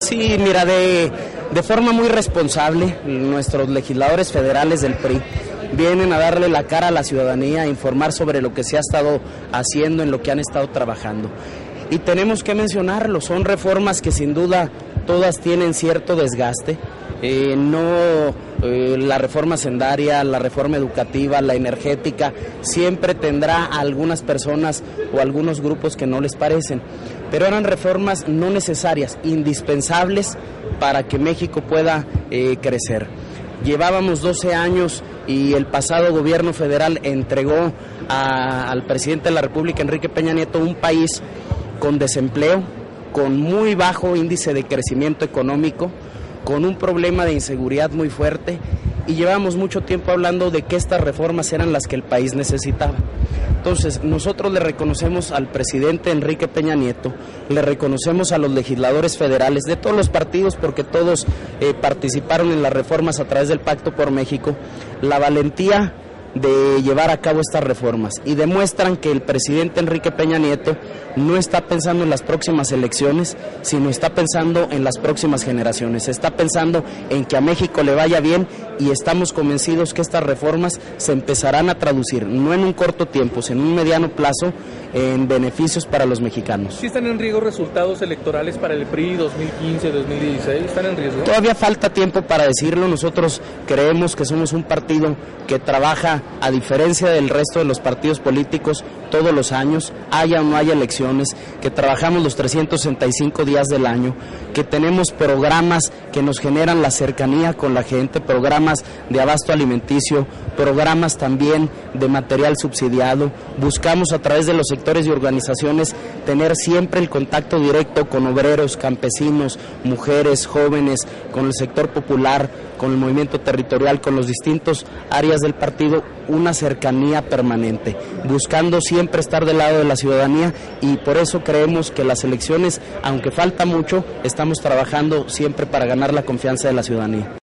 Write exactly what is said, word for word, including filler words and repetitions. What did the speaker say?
Sí, mira, de, de forma muy responsable, nuestros legisladores federales del P R I vienen a darle la cara a la ciudadanía, a informar sobre lo que se ha estado haciendo, en lo que han estado trabajando. Y tenemos que mencionarlo, son reformas que sin duda todas tienen cierto desgaste. Eh, no eh, la reforma sendaria, la reforma educativa, la energética, siempre tendrá a algunas personas o algunos grupos que no les parecen, pero eran reformas no necesarias, indispensables para que México pueda eh, crecer. Llevábamos doce años y el pasado gobierno federal entregó a, al presidente de la República, Enrique Peña Nieto, un país con desempleo, con muy bajo índice de crecimiento económico, con un problema de inseguridad muy fuerte, y llevamos mucho tiempo hablando de que estas reformas eran las que el país necesitaba. Entonces, nosotros le reconocemos al presidente Enrique Peña Nieto, le reconocemos a los legisladores federales de todos los partidos, porque todos eh, participaron en las reformas a través del Pacto por México, la valentía de llevar a cabo estas reformas, y demuestran que el presidente Enrique Peña Nieto no está pensando en las próximas elecciones, sino está pensando en las próximas generaciones, está pensando en que a México le vaya bien, y estamos convencidos que estas reformas se empezarán a traducir, no en un corto tiempo, sino en un mediano plazo, en beneficios para los mexicanos. ¿Sí están en riesgo resultados electorales para el P R I dos mil quince, dos mil dieciséis? ¿Están en riesgo? Todavía falta tiempo para decirlo. Nosotros creemos que somos un partido que trabaja, a diferencia del resto de los partidos políticos, todos los años, haya o no haya elecciones, que trabajamos los trescientos sesenta y cinco días del año, que tenemos programas que nos generan la cercanía con la gente, programas de abasto alimenticio, programas también de material subsidiado. Buscamos a través de los sectores y organizaciones tener siempre el contacto directo con obreros, campesinos, mujeres, jóvenes, con el sector popular, con el movimiento territorial, con los distintos áreas del partido, una cercanía permanente, buscando siempre estar del lado de la ciudadanía, y por eso creemos que las elecciones, aunque falta mucho, estamos trabajando siempre para ganar la confianza de la ciudadanía.